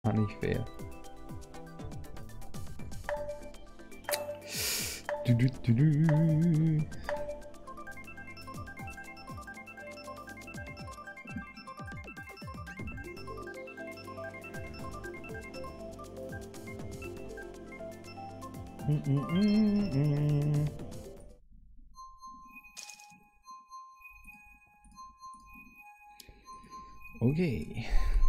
War nicht fair. Du. Okay.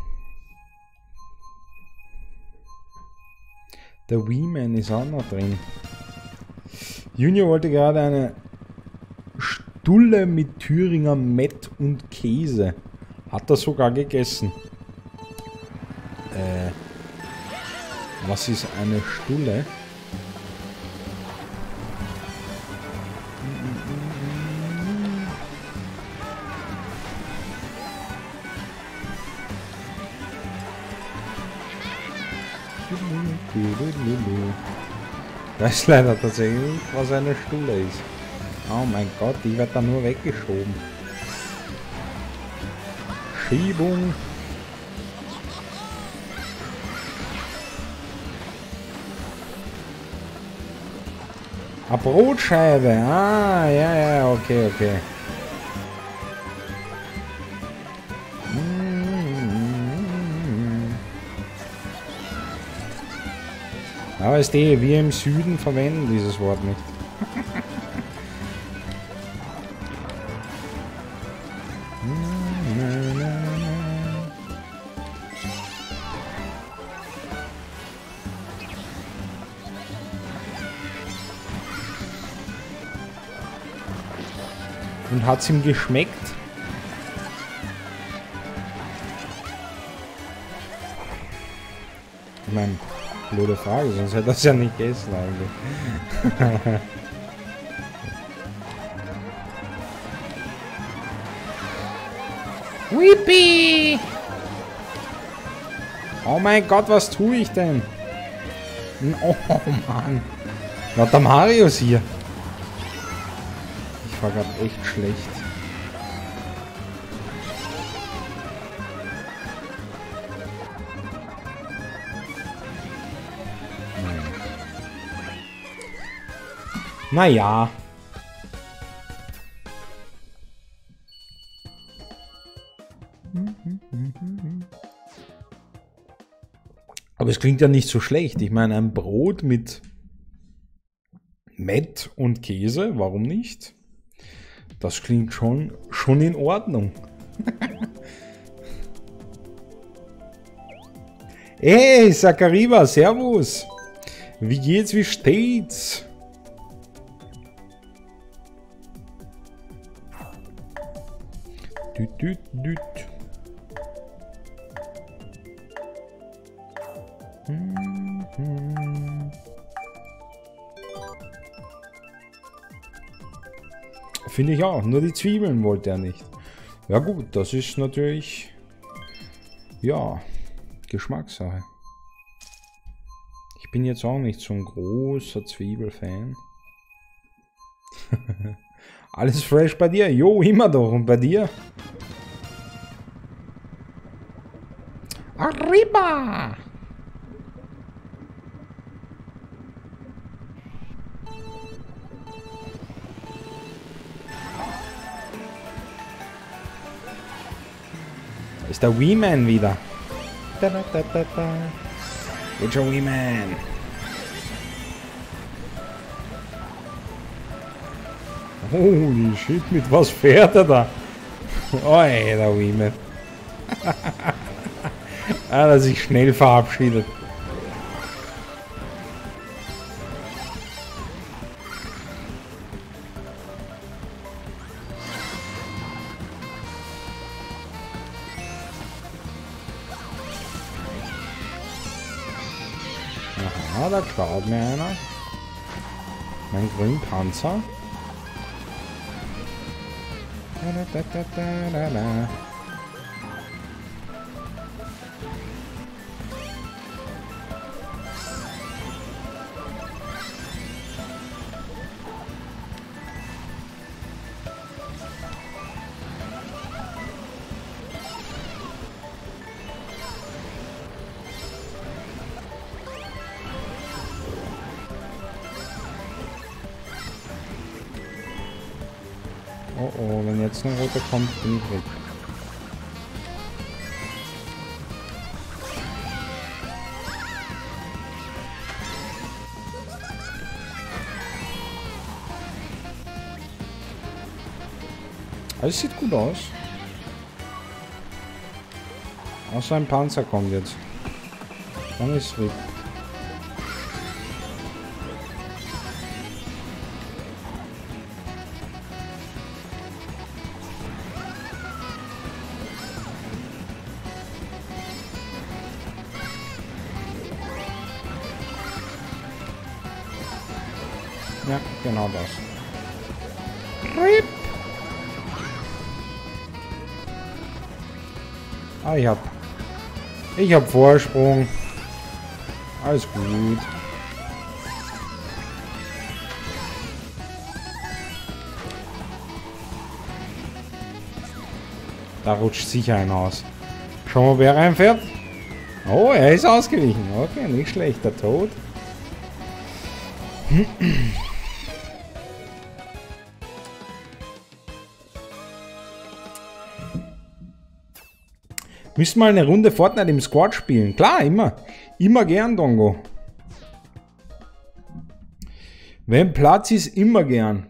Der Wee-Man ist auch noch drin. Junior wollte gerade eine Stulle mit Thüringer Mett und Käse. Hat er sogar gegessen. Was ist eine Stulle? Das ist leider tatsächlich, was eine Stulle ist. Oh mein Gott, die wird da nur weggeschoben. Schiebung. Eine Brotscheibe. Ah, ja, okay. Aber ist wir im Süden verwenden dieses Wort nicht. Und hat's ihm geschmeckt? Ich meine, blöde Frage, sonst hätte er es ja nicht gegessen eigentlich. Whippy! Oh mein Gott, was tue ich denn? Oh Mann. Lauter Marius hier. Ich war gerade echt schlecht. Naja. Aber es klingt ja nicht so schlecht. Ich meine, ein Brot mit Mett und Käse, warum nicht? Das klingt schon in Ordnung. Hey, Sakariba, servus. Wie geht's, wie steht's? Düt. Finde ich auch. Nur die Zwiebeln wollte er nicht. Ja gut, das ist natürlich... Ja, Geschmackssache. Ich bin jetzt auch nicht so ein großer Zwiebelfan. Alles fresh bei dir? Jo, immer doch. Und bei dir? Arriba! Da ist der Wee-Man wieder. Geht schon, Wee-Man. Holy shit, mit was fährt er da? Oh ey, der Wee-Man. Ah, dass sich schnell verabschiedet. Aha, da klaut mir einer. Mein grünen Panzer. Da. Oh oh, wenn jetzt noch roter kommt, bin ich weg. Alles sieht gut aus. Außer ein Panzer kommt jetzt. Dann ist es weg. Ja, genau das. RIP. Ah, ich hab Vorsprung. Alles gut. Da rutscht sicher ein aus. Schauen wir, wer reinfährt. Oh, er ist ausgewichen. Okay, nicht schlecht. Der Tod. Müssen mal eine Runde Fortnite im Squad spielen. Klar, immer. Immer gern, Dongo. Wenn Platz ist, immer gern.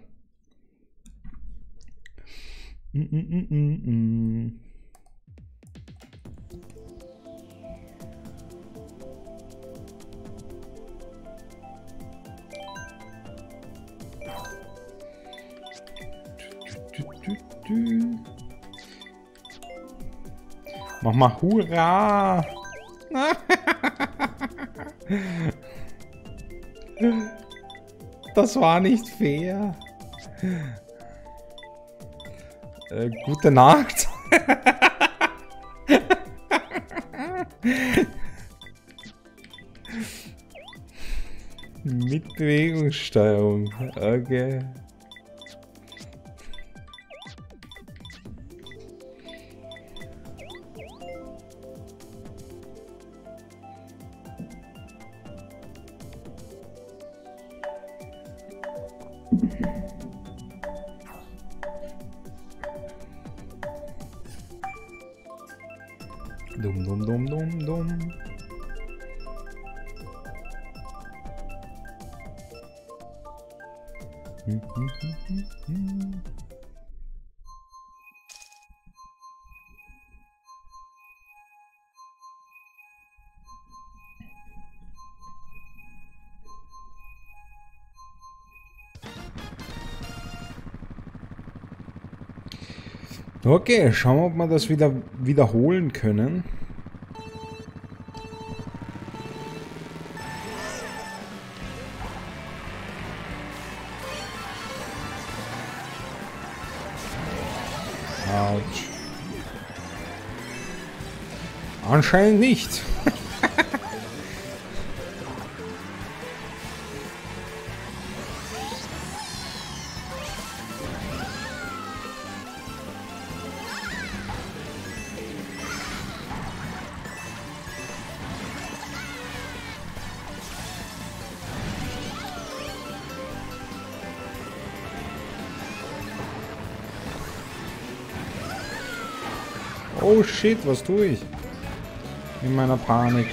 Mach mal Hurra! Das war nicht fair. Gute Nacht. Mit Bewegungssteuerung. Okay. Dum dum dum dum dum. Okay, schauen wir, ob wir das wieder wiederholen können. Autsch. Anscheinend nicht. Oh shit, was tue ich? In meiner Panik.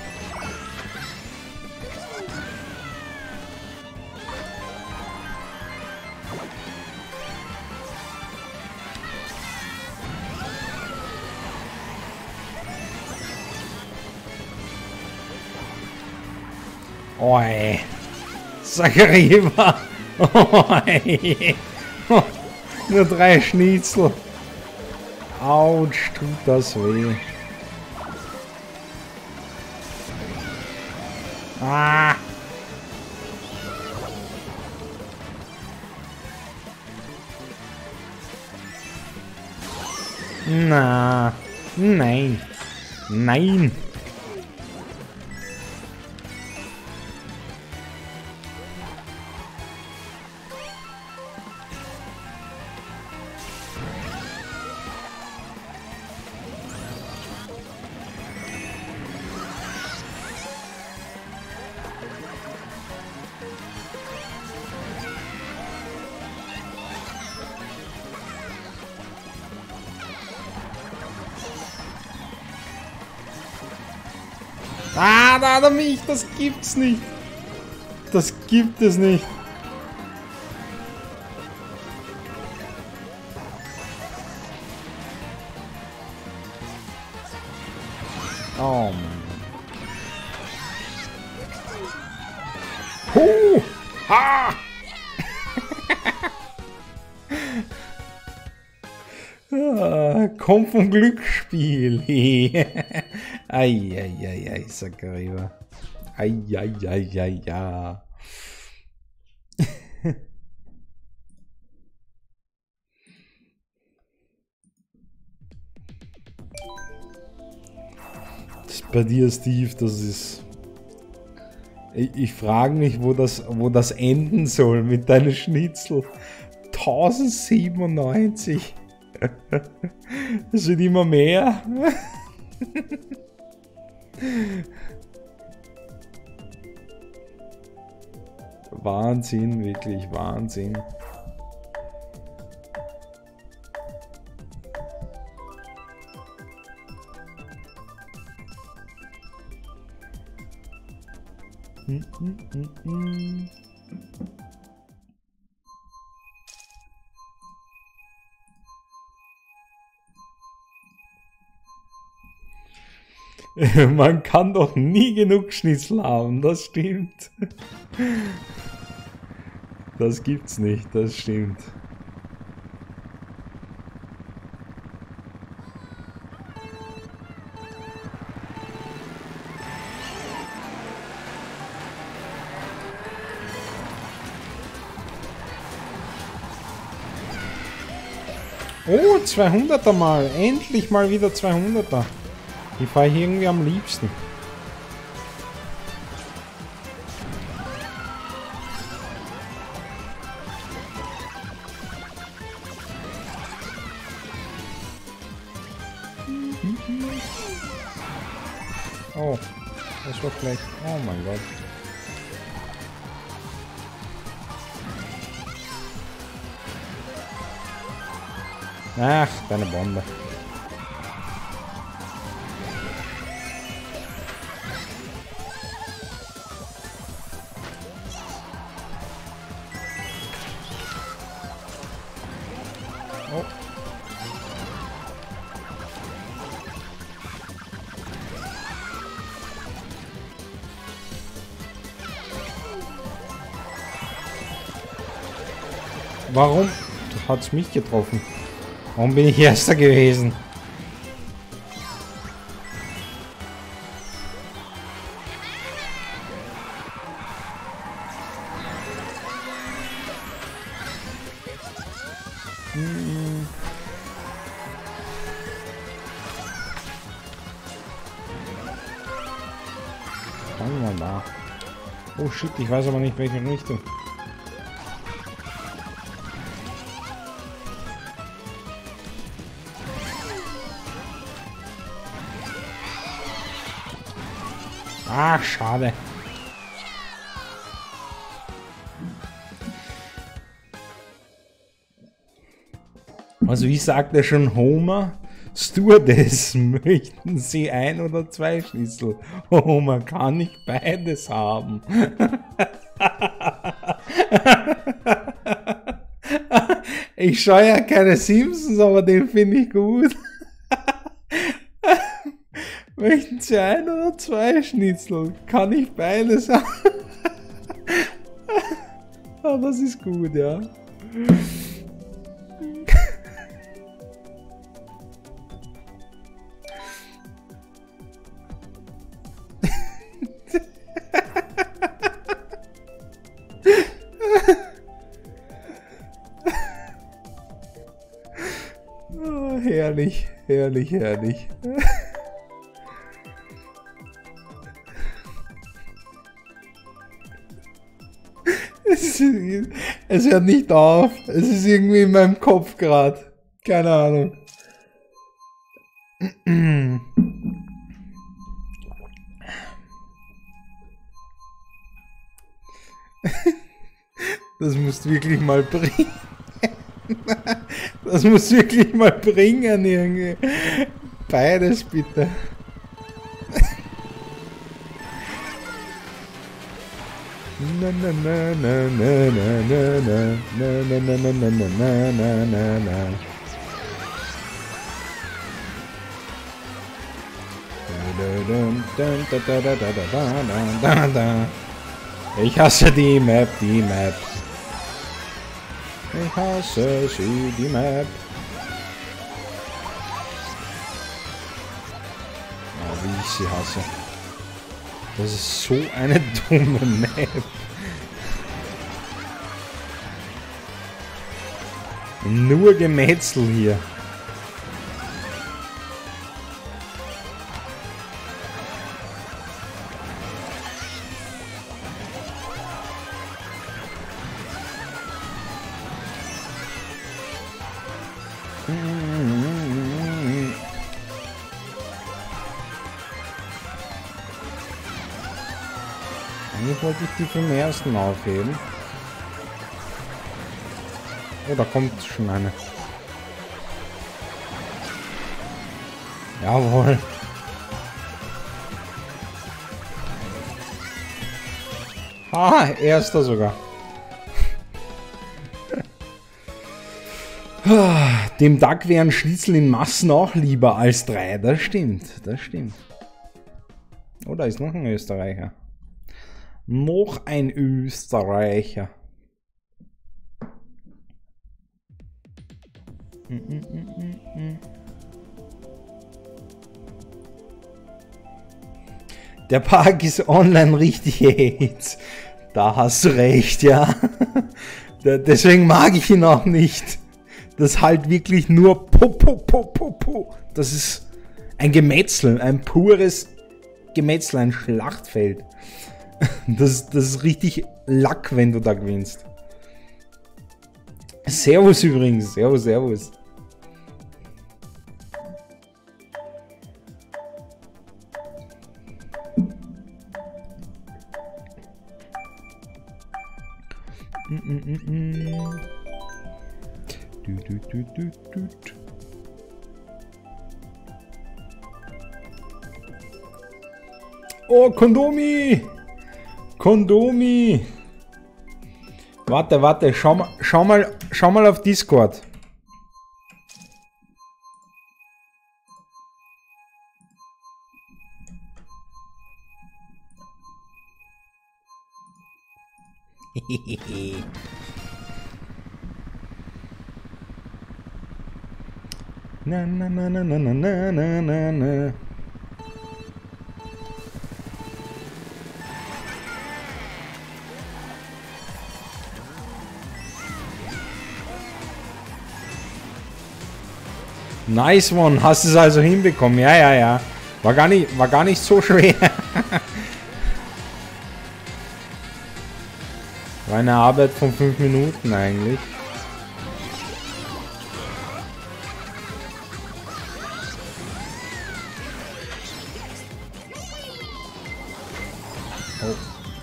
Oi. Sacariva. Oi. Nur 3 Schnitzel. Autsch, tut das weh. Ah. Na. Nein. Nein. Ah, da hat er mich. Das gibt's nicht. Das gibt es nicht. Oh Mann. Ha! Kommt vom Glücksspiel. Eieiei, Sakariba. Eieiei, ja. Das bei dir, Steve, das ist... Ich frage mich, wo das enden soll mit deinen Schnitzel. 1097. Das wird immer mehr. Wahnsinn, wirklich Wahnsinn. Man kann doch nie genug Schnitzel haben, das stimmt. Das gibt's nicht, das stimmt. Oh, 200er mal. Endlich mal wieder 200er. Die fahre ich irgendwie am liebsten. Oh, das war schlecht. Oh mein Gott. Ach, deine Bombe. Oh. Warum hat's mich getroffen? Warum bin ich Erster gewesen? Fangen wir da. Oh shit, ich weiß aber nicht welche Richtung. Ah, schade. Also ich sagte schon Homer, Stewardess, möchten Sie ein oder zwei Schnitzel? Homer kann nicht beides haben. Ich schaue ja keine Simpsons, aber den finde ich gut. Möchten Sie ein oder zwei Schnitzel? Kann ich beides haben? Ah, das ist gut, ja. Oh, herrlich, herrlich, herrlich. Es hört nicht auf. Es ist irgendwie in meinem Kopf gerade. Keine Ahnung. Das musst du wirklich mal bringen. Das muss wirklich mal bringen, irgendwie. Beides bitte. Na na na na na na na na na na na na na na na na. Ich hasse die Map, die Map. Ich hasse sie, die Map. Oh, wie ich sie hasse. Das ist so eine dumme Map. Nur Gemetzel hier. Eigentlich wollte ich die vom ersten aufheben. Oh, da kommt schon eine. Jawohl. Ah, erster sogar. Dem Duck wären Schnitzel in Massen auch lieber als 3. Das stimmt, das stimmt. Oh, da ist noch ein Österreicher. Noch ein Österreicher. Der Park ist online richtig AIDS. Da hast du recht, ja. Deswegen mag ich ihn auch nicht. Das halt wirklich nur po. Das ist ein Gemetzel, ein pures Gemetzel, ein Schlachtfeld. Das ist richtig Lack, wenn du da gewinnst. Servus übrigens, servus. Oh, Kondomi! Kondomi! Warte, schau mal auf Discord. Na na na na na na na na na. Nice one, hast es also hinbekommen. Ja. War gar nicht so schwer. War eine Arbeit von 5 Minuten eigentlich. Oh.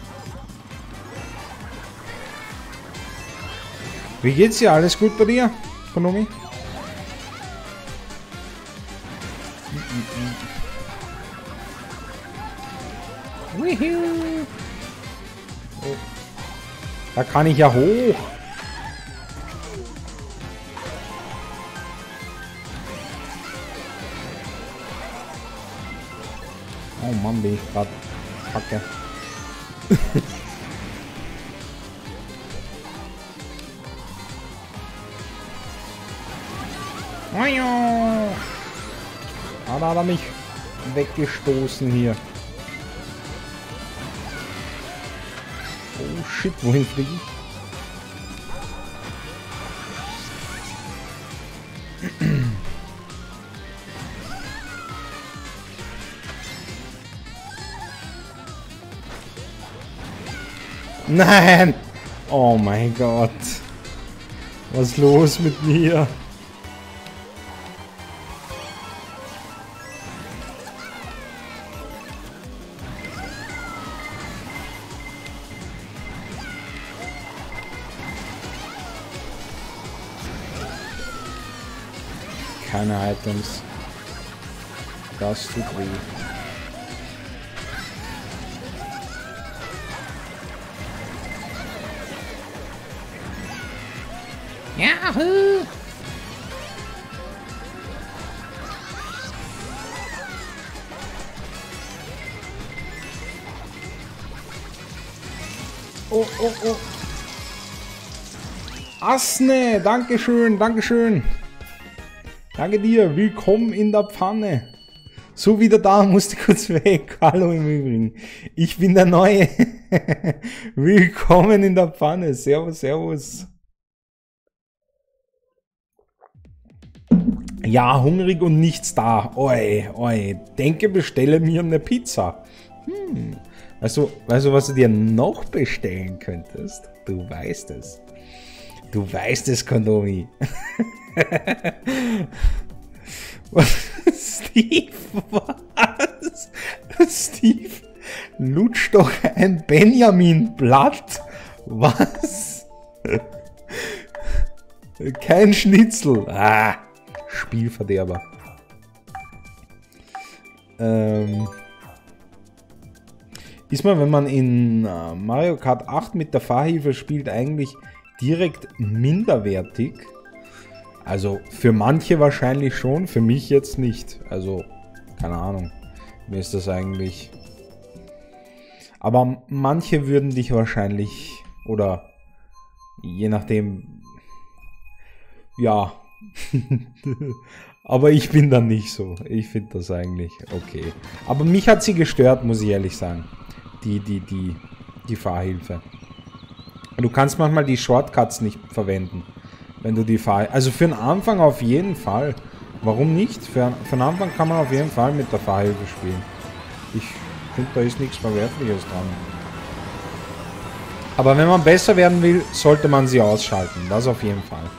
Wie geht's dir? Alles gut bei dir, Konami? Oh. Da kann ich ja hoch. Oh Mann, bin ich grad kacke. Ah, da hat er mich weggestoßen hier. Oh shit, wohin fliege ich? Nein! Oh mein Gott. Was ist los mit mir? Keine Items. Das tut weh. Yahoo! Oh, oh, oh. Asne, dankeschön, dankeschön. Danke dir, willkommen in der Pfanne. So wieder da, musste kurz weg. Hallo im Übrigen. Ich bin der Neue. Willkommen in der Pfanne. Servus, servus. Ja, hungrig und nichts da. Oi, oi. Denke, bestelle mir eine Pizza. Weißt du, was du dir noch bestellen könntest? Du weißt es. Du weißt es, Kondomi. Steve, was? Steve, lutsch doch ein Benjamin-Blatt. Was? Kein Schnitzel. Ah, Spielverderber. Ist man, wenn man in Mario Kart 8 mit der Fahrhilfe spielt, eigentlich direkt minderwertig? Also für manche wahrscheinlich schon, für mich jetzt nicht. Also, keine Ahnung. Mir ist das eigentlich... Aber manche würden dich wahrscheinlich, oder je nachdem... Ja. Aber ich bin dann nicht so. Ich finde das eigentlich okay. Aber mich hat sie gestört, muss ich ehrlich sagen. Die Fahrhilfe. Du kannst manchmal die Shortcuts nicht verwenden. Wenn du die Fahrhilfe... Also für den Anfang auf jeden Fall. Warum nicht? Für den Anfang kann man auf jeden Fall mit der Fahrhilfe spielen. Ich finde, da ist nichts Verwerfliches dran. Aber wenn man besser werden will, sollte man sie ausschalten. Das auf jeden Fall.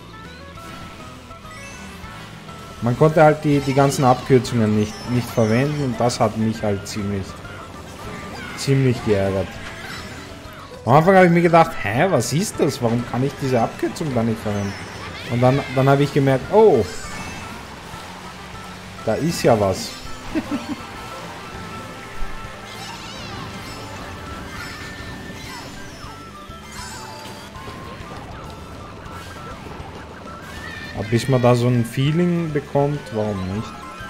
Man konnte halt die ganzen Abkürzungen nicht verwenden und das hat mich halt ziemlich geärgert. Am Anfang habe ich mir gedacht, hä, was ist das? Warum kann ich diese Abkürzung da nicht verwenden? Und dann habe ich gemerkt, oh, da ist ja was. Aber bis man da so ein Feeling bekommt, warum nicht?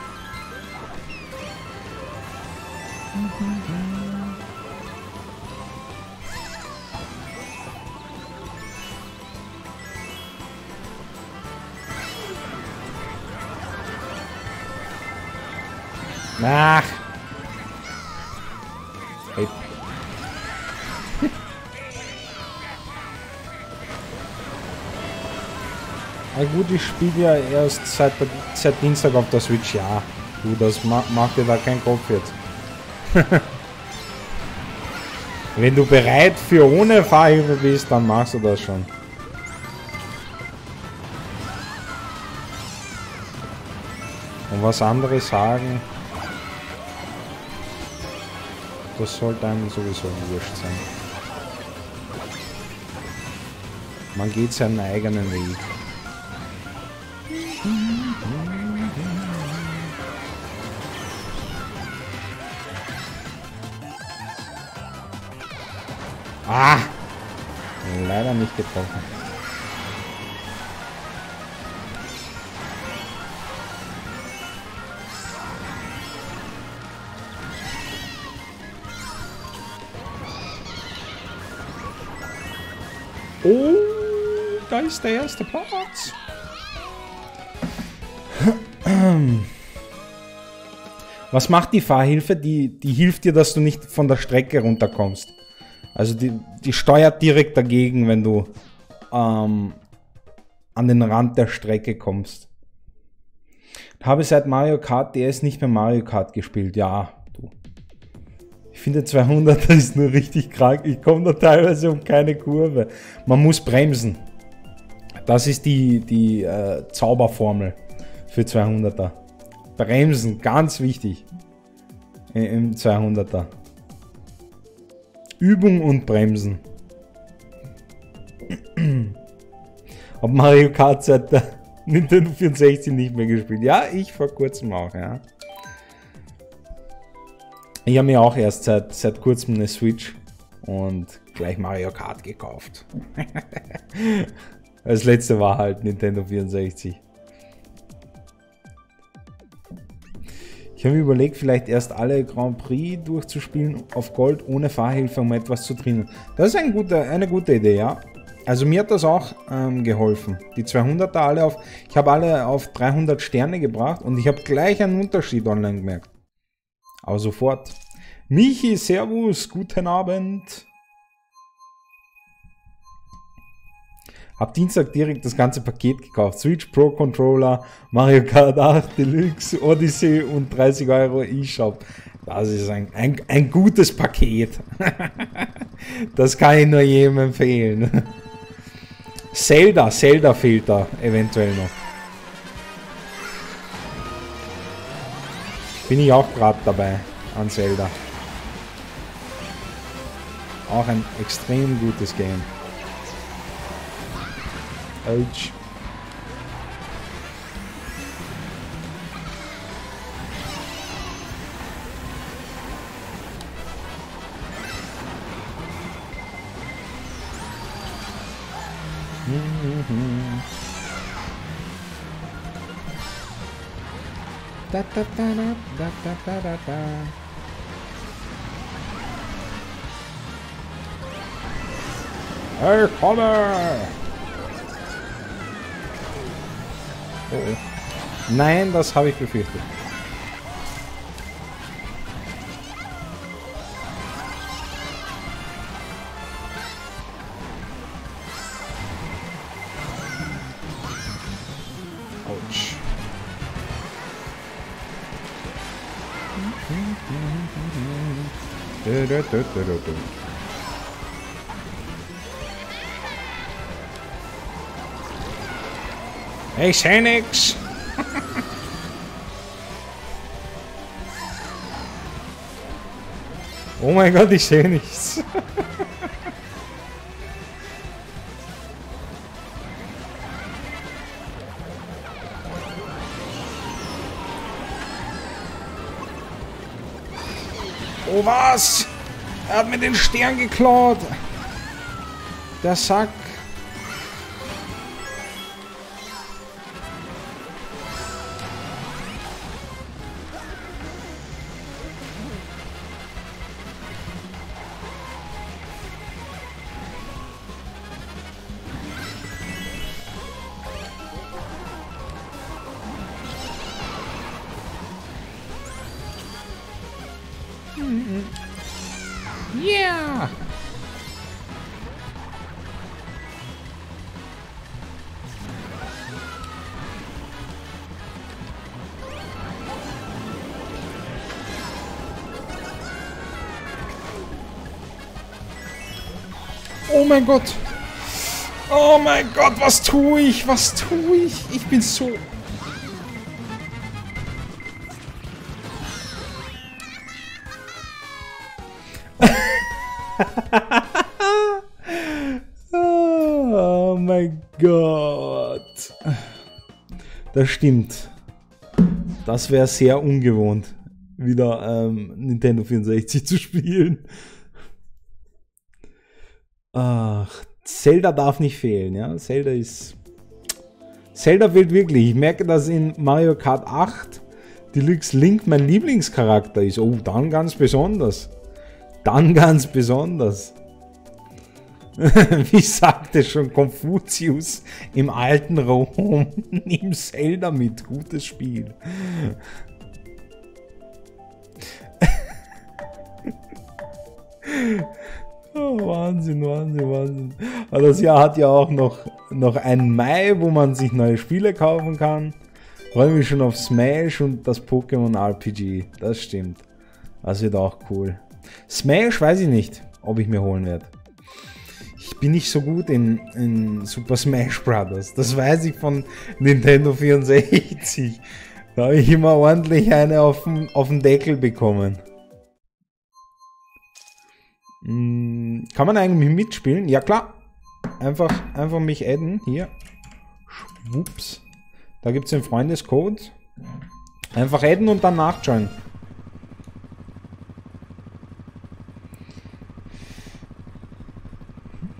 Ach. Hey. Na gut, ich spiele ja erst seit Dienstag auf der Switch, ja. Du, das macht dir da keinen Kopf jetzt. Wenn du bereit für ohne Fahrhilfe bist, dann machst du das schon. Und was andere sagen, das sollte einem sowieso wurscht sein. Man geht seinen eigenen Weg. Ah! Leider nicht getroffen. Oh, da ist der erste Platz. Was macht die Fahrhilfe? Die hilft dir, dass du nicht von der Strecke runterkommst. Also die steuert direkt dagegen, wenn du an den Rand der Strecke kommst. Ich habe seit Mario Kart DS nicht mehr Mario Kart gespielt. Ja, du. Ich finde 200er ist nur richtig krank. Ich komme da teilweise um keine Kurve. Man muss bremsen. Das ist die Zauberformel für 200er. Bremsen, ganz wichtig. Im 200er. Übung und Bremsen. Hab Mario Kart seit der Nintendo 64 nicht mehr gespielt. Ja, ich vor kurzem auch, ja. Ich habe mir auch erst seit kurzem eine Switch und gleich Mario Kart gekauft. Das letzte war halt Nintendo 64. Ich habe mir überlegt, vielleicht erst alle Grand Prix durchzuspielen auf Gold ohne Fahrhilfe, um etwas zu trainieren. Das ist eine gute Idee, ja. Also mir hat das auch geholfen. Die 200er alle auf... Ich habe alle auf 300 Sterne gebracht und ich habe gleich einen Unterschied online gemerkt. Aber sofort. Michi, servus, guten Abend. Hab Dienstag direkt das ganze Paket gekauft. Switch Pro Controller, Mario Kart 8 Deluxe, Odyssey und 30 Euro eShop. Das ist ein gutes Paket. Das kann ich nur jedem empfehlen. Zelda fehlt da eventuell noch. Bin ich auch gerade dabei an Zelda. Auch ein extrem gutes Game. Ouch. Da, da, da, da, da, da, da, da. Hey, komme! Oh, oh. Nein, das habe ich befürchtet. Autsch. Ich seh nix. Oh mein Gott, ich sehe nichts. Oh was? Er hat mir den Stern geklaut. Der Sack. Yeah! Oh mein Gott! Oh mein Gott, was tue ich? Was tue ich? Ich bin so... Oh mein Gott. Das stimmt. Das wäre sehr ungewohnt, wieder Nintendo 64 zu spielen. Ach, Zelda darf nicht fehlen, ja. Zelda fehlt wirklich. Ich merke, dass in Mario Kart 8 Deluxe Link mein Lieblingscharakter ist. Oh, dann ganz besonders. Dann ganz besonders. Wie sagte schon Konfuzius im alten Rom, nimm Zelda mit, gutes Spiel. Oh, Wahnsinn, Wahnsinn, Wahnsinn. Aber das Jahr hat ja auch noch einen Mai, wo man sich neue Spiele kaufen kann. Freue mich schon auf Smash und das Pokémon RPG. Das stimmt. Das wird auch cool. Smash weiß ich nicht, ob ich mir holen werde. Ich bin nicht so gut in Super Smash Bros. Das weiß ich von Nintendo 64. Da habe ich immer ordentlich eine auf den Deckel bekommen. Kann man eigentlich mitspielen? Ja klar. Einfach mich adden. Hier. Schwupps. Da gibt es den Freundescode. Einfach adden und dann nachjoinen.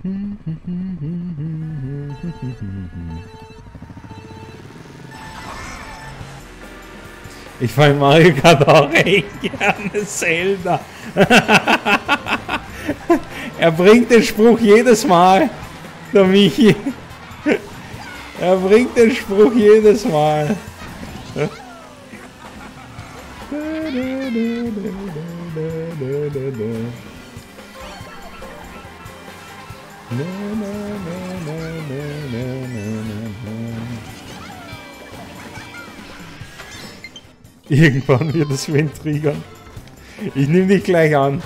Ich fand Mario Kart auch echt gerne Zelda. Er bringt den Spruch jedes Mal, der Michi. Er bringt den Spruch jedes Mal. Irgendwann wird es Wind triggern. Ich nehme dich gleich an.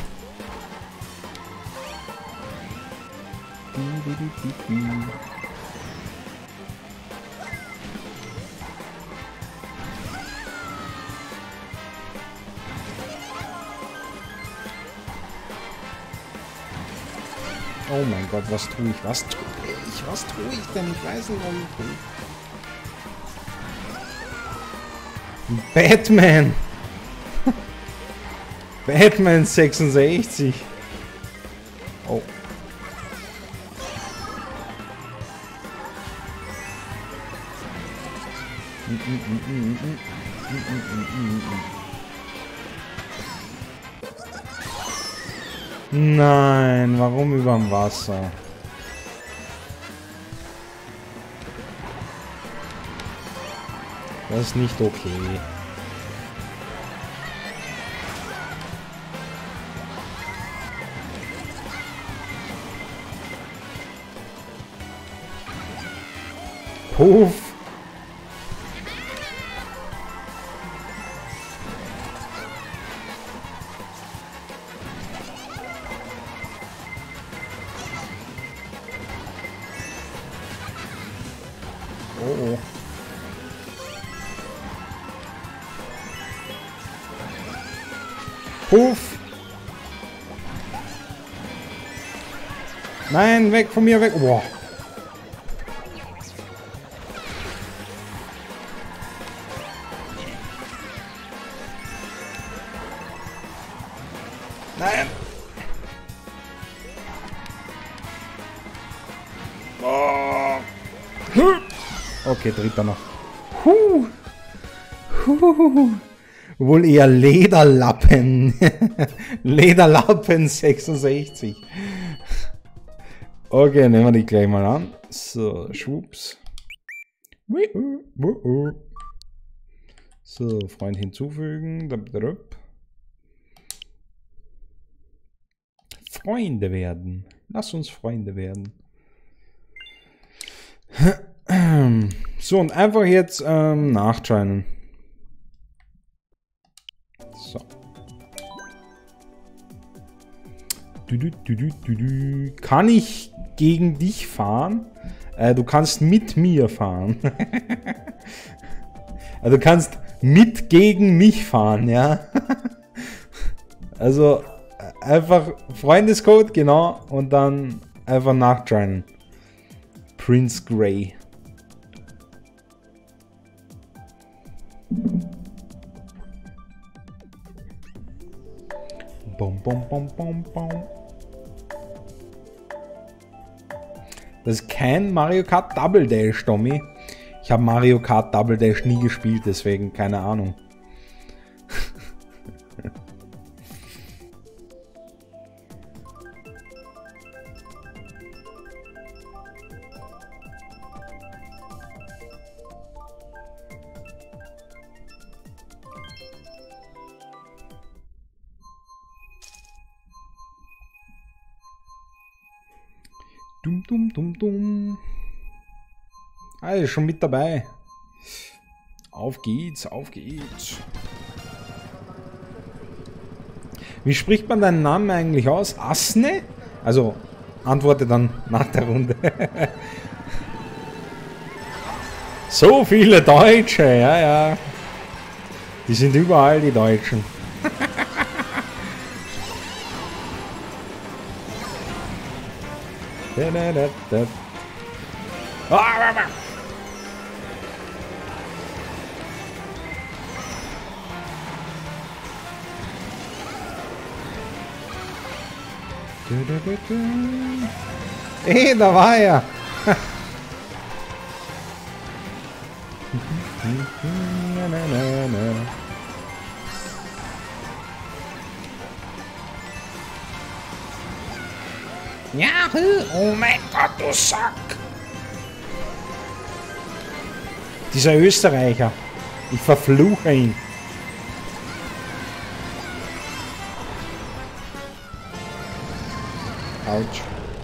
Oh mein Gott, was tue ich? Was tue ich? Was tue ich denn? Ich weiß nicht, was ich tue. Batman! Batman 66! Oh. Nein, warum überm Wasser? Das ist nicht okay. Puff! Oh. Puff! Nein, weg von mir, weg! Boah. Nein! Oh. Okay, dritter noch. Wohl eher Lederlappen. Lederlappen 66. Okay, nehmen wir die gleich mal an. So, schwupps. So, Freund hinzufügen. Freunde werden. Lass uns Freunde werden. So, und einfach jetzt nachjoinen. So. Kann ich gegen dich fahren? Du kannst mit mir fahren. Du kannst mit gegen mich fahren, ja. Also einfach Freundescode, genau, und dann einfach nachjoinen. Prince Grey. Bom, bom, bom, bom, bom. Das ist kein Mario Kart Double Dash, Tommy. Ich habe Mario Kart Double Dash nie gespielt, deswegen keine Ahnung. Dum, dum, dum, dum. Ah, ist schon mit dabei. Auf geht's, auf geht's. Wie spricht man deinen Namen eigentlich aus? Asne? Also, antworte dann nach der Runde. So viele Deutsche, ja, ja. Die sind überall, die Deutschen. Da war er. Yahoo! Oh mein Gott, du Sack! Dieser Österreicher. Ich verfluche ihn. Autsch.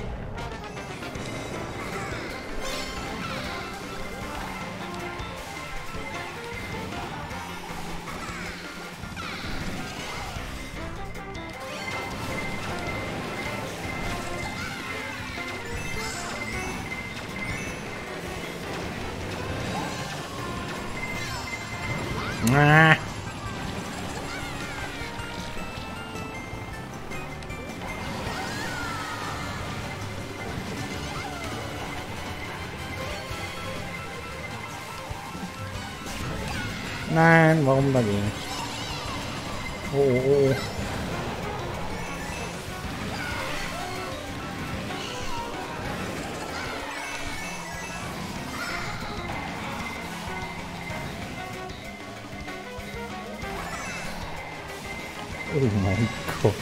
Ah. Nein, warum dagegen? Oh, oh, oh. Oh mein Gott.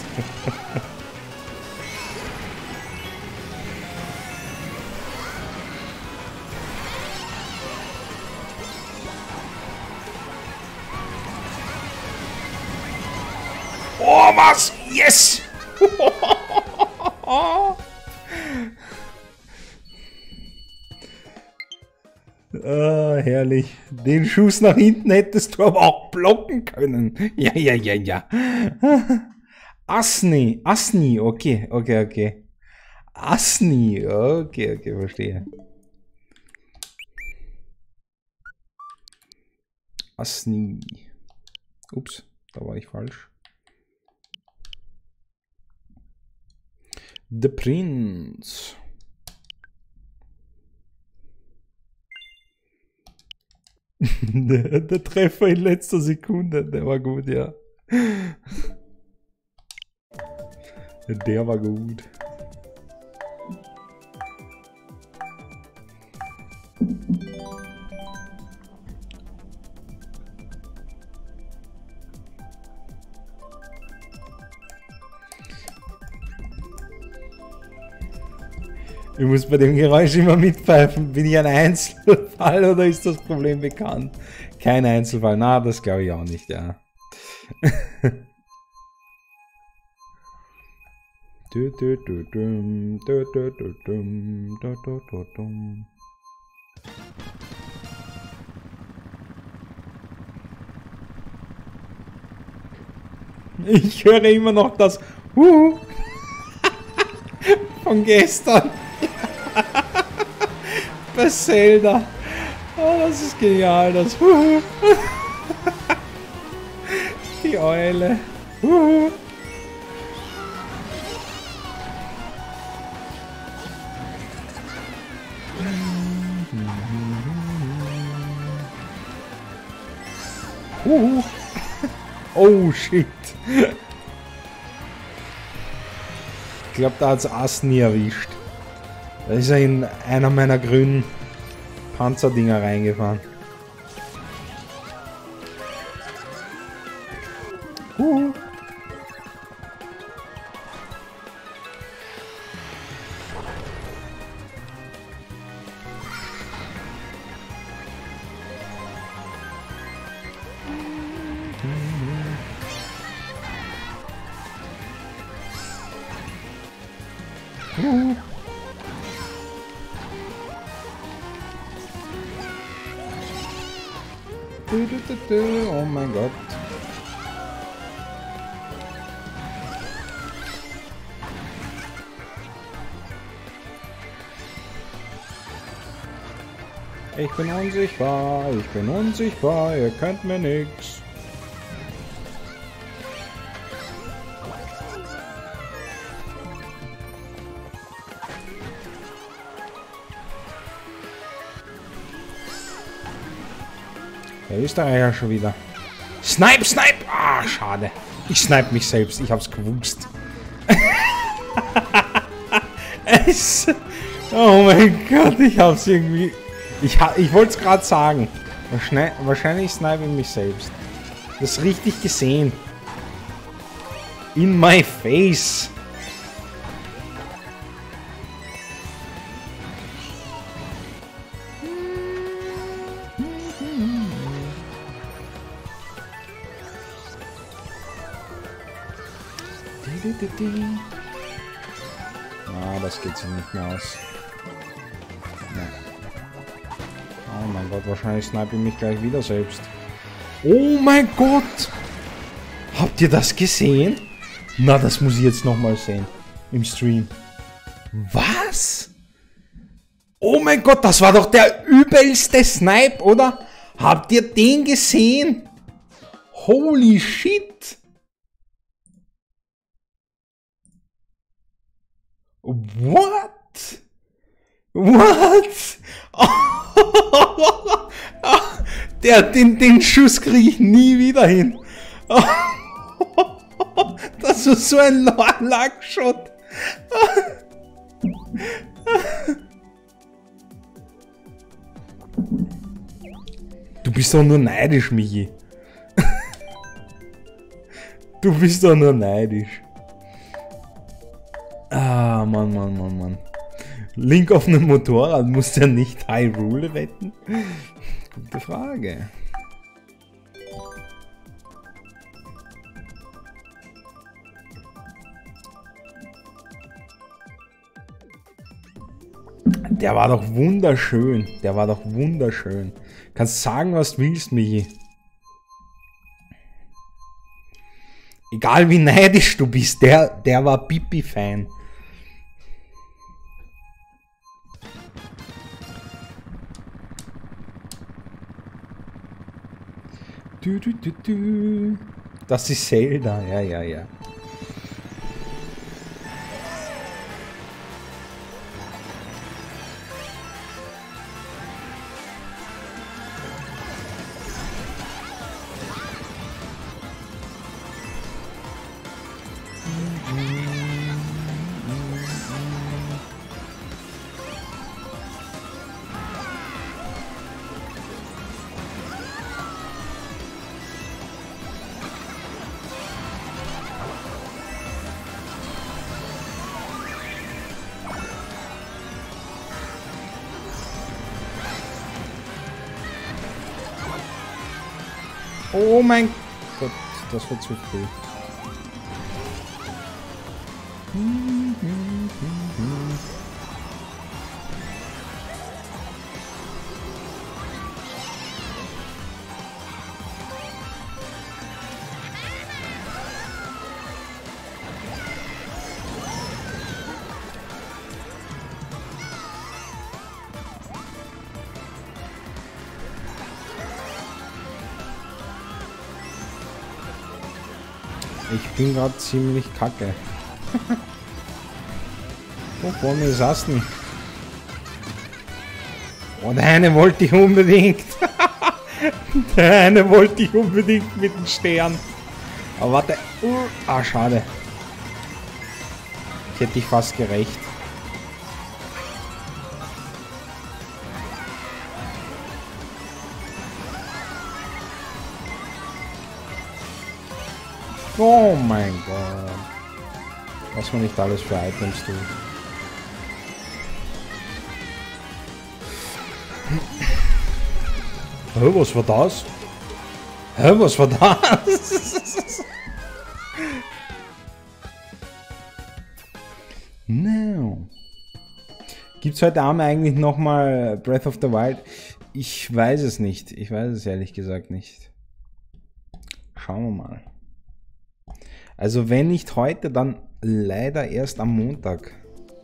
Oh, was? Yes! Herrlich. Den Schuss nach hinten hättest du aber auch blocken können. Ja, ja, ja, ja. Asni, okay, okay, okay. Asni, okay, okay, verstehe. Asni. Ups, da war ich falsch. The Prince. Der Treffer in letzter Sekunde, der war gut, ja. Der war gut. Ich muss bei dem Geräusch immer mitpfeifen. Bin ich ein Einzelfall oder ist das Problem bekannt? Kein Einzelfall. Na, das glaube ich auch nicht, ja. Ich höre immer noch das von gestern. Bei Zelda. Oh, das ist genial, das Die Eule. Oh shit. Ich glaube, da hat es Asni erwischt. Da ist er in einer meiner grünen Panzerdinger reingefahren. Oh mein Gott. Ich bin unsichtbar, ihr könnt mir nix. Der Österreicher schon wieder. Snipe, snipe! Ah, schade. Ich snipe mich selbst, ich hab's gewusst. Oh mein Gott, ich hab's irgendwie... Ich wollte es gerade sagen. Wahrscheinlich snipe ich mich selbst. Das richtig gesehen. In my face. Ah, das geht sich nicht mehr aus. Ja. Oh mein Gott, wahrscheinlich snipe ich mich gleich wieder selbst. Oh mein Gott! Habt ihr das gesehen? Na, das muss ich jetzt nochmal sehen. Im Stream. Was? Oh mein Gott, das war doch der übelste Snipe, oder? Habt ihr den gesehen? Holy shit! What? What? Den Schuss kriege ich nie wieder hin. Das ist so ein Lackshot. Du bist doch nur neidisch, Michi. Du bist doch nur neidisch. Ah, Mann. Link auf einem Motorrad, muss der nicht Hyrule wetten? Gute Frage. Der war doch wunderschön. Kannst sagen, was du willst, Michi. Egal wie neidisch du bist, der war Pipi-Fan. Das ist Zelda, ja. Oh mein Gott, das war zu früh. Ich bin gerade ziemlich kacke. Oh, vor mir ist Asten. Oh, der eine wollte ich unbedingt. Der eine wollte ich unbedingt mit dem Stern. Aber warte. Ah, schade. Ich hätte dich fast gerecht. Oh mein Gott. Was man nicht alles für Items tut. Hä, was war das? Hä, was war das? No. Gibt's heute Abend eigentlich nochmal Breath of the Wild? Ich weiß es nicht. Ich weiß es ehrlich gesagt nicht. Schauen wir mal. Also wenn nicht heute, dann leider erst am Montag.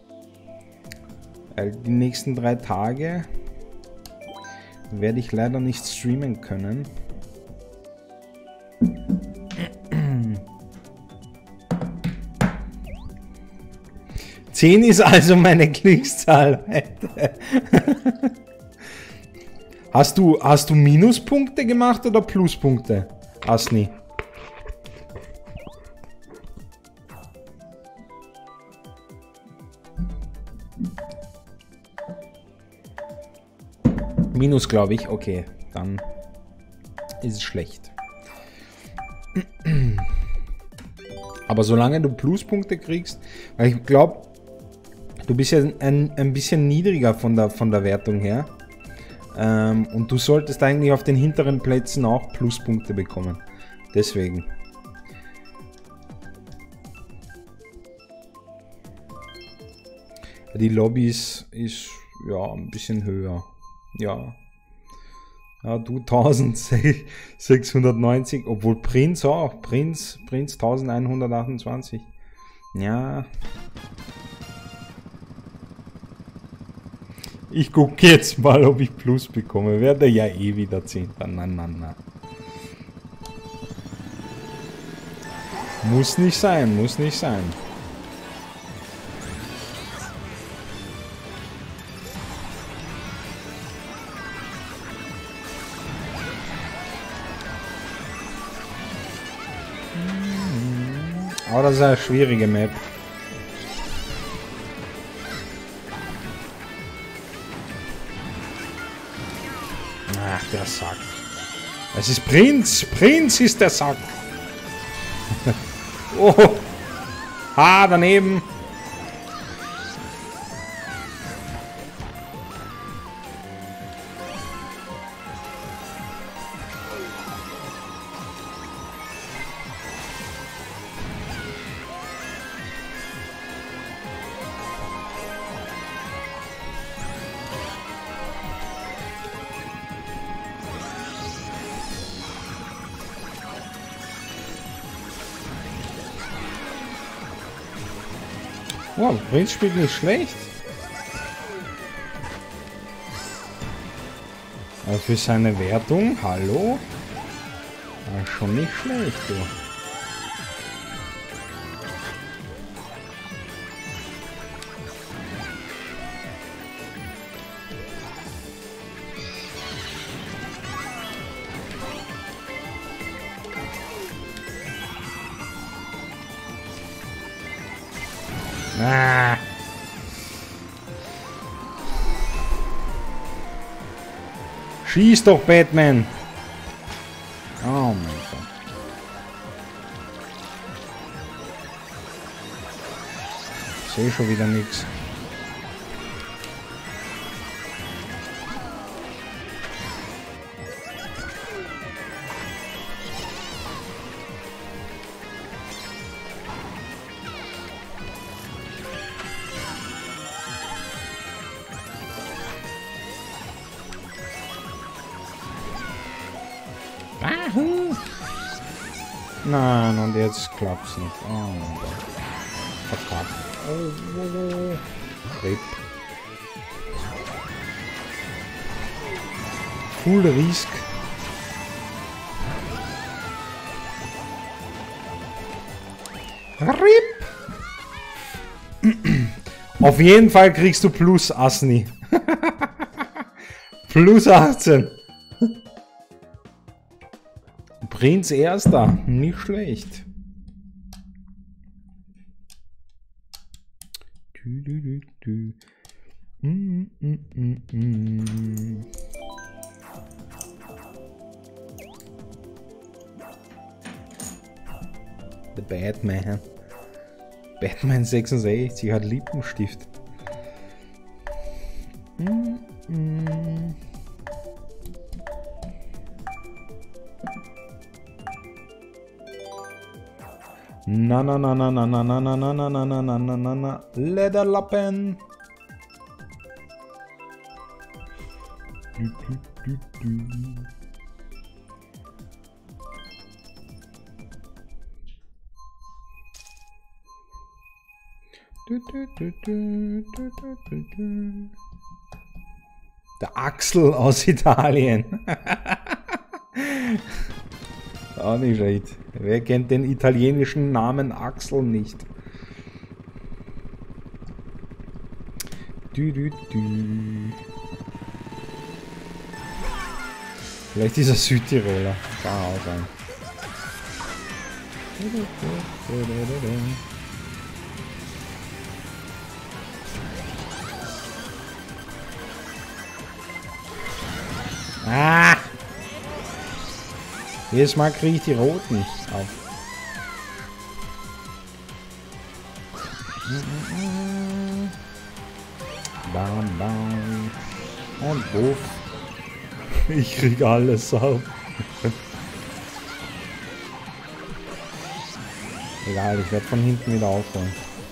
Weil die nächsten 3 Tage werde ich leider nicht streamen können. Zehn ist also meine Klickszahl heute. Hast du Minuspunkte gemacht oder Pluspunkte, Asni? Minus, glaube ich. Okay, dann ist es schlecht. Aber solange du Pluspunkte kriegst, weil ich glaube, du bist ja ein bisschen niedriger von der Wertung her. Und du solltest eigentlich auf den hinteren Plätzen auch Pluspunkte bekommen. Deswegen. Die Lobby ist ja ein bisschen höher. Ja. Ja, du 1690, obwohl Prinz auch. Prinz 1128. Ja. Ich gucke jetzt mal, ob ich Plus bekomme. Werde ja eh wieder 10. Na. Muss nicht sein, muss nicht sein. Aber das ist eine schwierige Map. Ach, der Sack. Es ist Prinz. Prinz ist der Sack. Oh. Ah, daneben. Wow, Prinz spielt nicht schlecht. Aber für seine Wertung, hallo? War schon nicht schlecht, du. Ah. Schieß doch, Batman! Oh mein Gott. Ich sehe schon wieder nichts. Nein, und jetzt klappt's nicht. Oh mein Gott. Verkackt. Oh. RIP. Full Risk. RIP. Auf jeden Fall kriegst du Plus, Asni. Plus 18. Prinz Erster, nicht schlecht. The Batman. Batman 66 hat Lippenstift. Na. Lederlappen. Der Axel aus Italien. Auch nicht schlecht. Wer kennt den italienischen Namen Axel nicht? Vielleicht ist er Südtiroler. Kann auch sein. Ah! Jedes Mal kriege ich die roten auf. Bam, bam. Und buff. Ich krieg alles auf. Egal, ich werde von hinten wieder aufholen.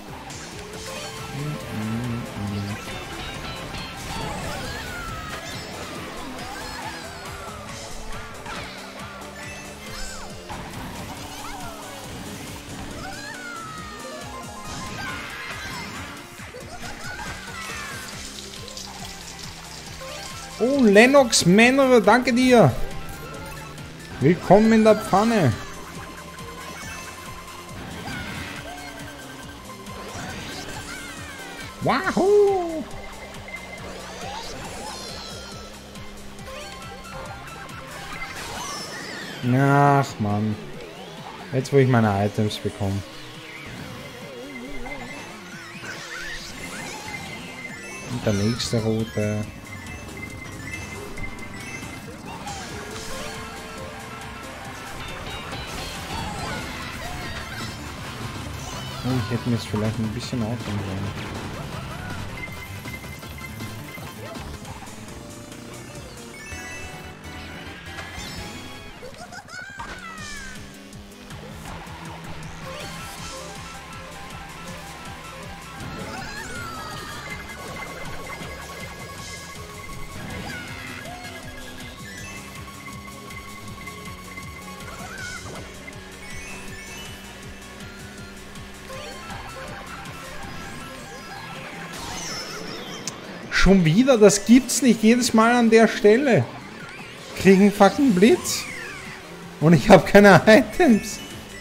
Oh, Lennox Männer, danke dir. Willkommen in der Pfanne. Wahoo! Ach Mann. Jetzt wo ich meine Items bekomme. Und der nächste rote. Oh, ich hätte mir jetzt vielleicht ein bisschen aufhören sollen. Schon wieder? Das gibt's nicht. Jedes Mal an der Stelle. Kriegen fucking Blitz. Und ich habe keine Items.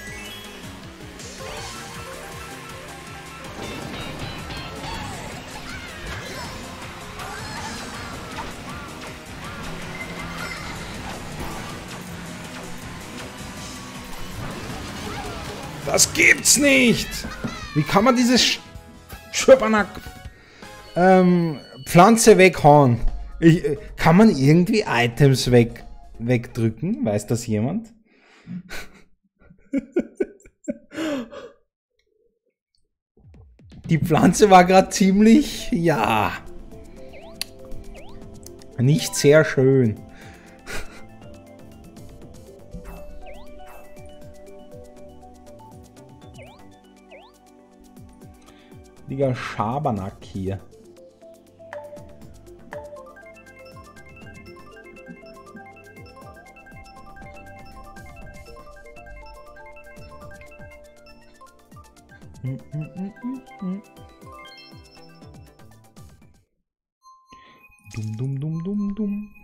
Das gibt's nicht. Wie kann man dieses Schabernack Pflanze weghauen? Kann man irgendwie Items wegdrücken? Weiß das jemand? Die Pflanze war gerade ziemlich, ja, nicht sehr schön. Digga, Schabernack hier. Dum dum dum dum dum.